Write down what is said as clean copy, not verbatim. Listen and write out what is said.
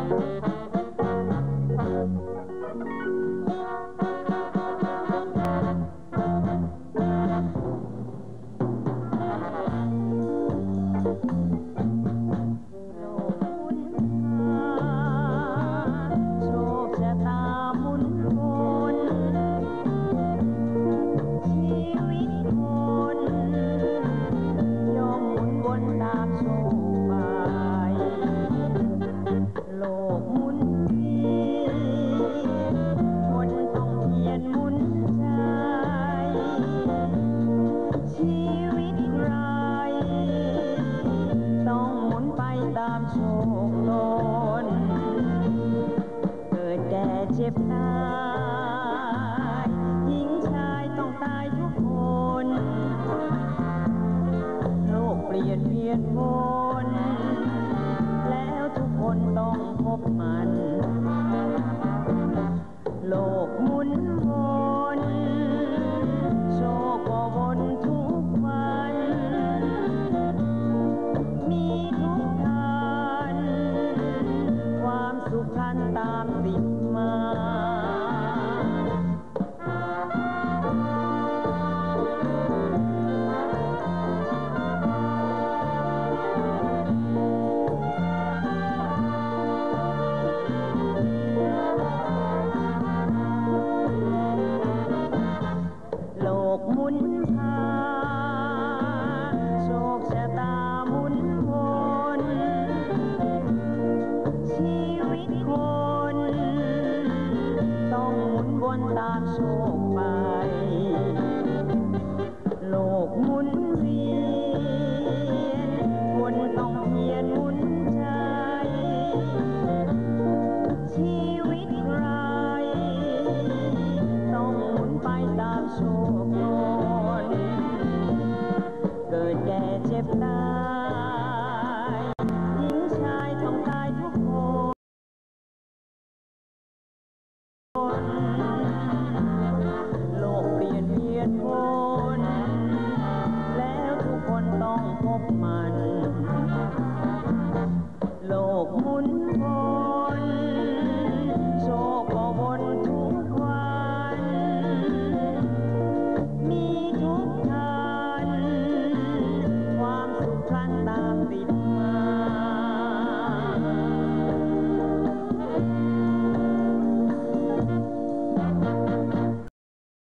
โชคโลนเกิดแก่เจ็บตายหญิงชายต้องตายทุกคนโลกเปลี่ยนเวียนวนแล้วทุกคนต้องพบมันโลกหมุนวนโชคก็วนทุกวันมีทุกทางความสุขพลันตามติดมาโลกหมุนพาโชคชะตาหมุนวนชีวิตคนต้องหมุนวนตามโชคไปโลกหมุนเวียนคนต้องเพียรหมุนใจชีวิตใครต้องหมุนไปตามโชคโลนเกิดแก่เจ็บตายหญิงชายต้องตายทุกคนโลกเปลี่ยนเวียนวนแล้วทุกคนต้องพบมัน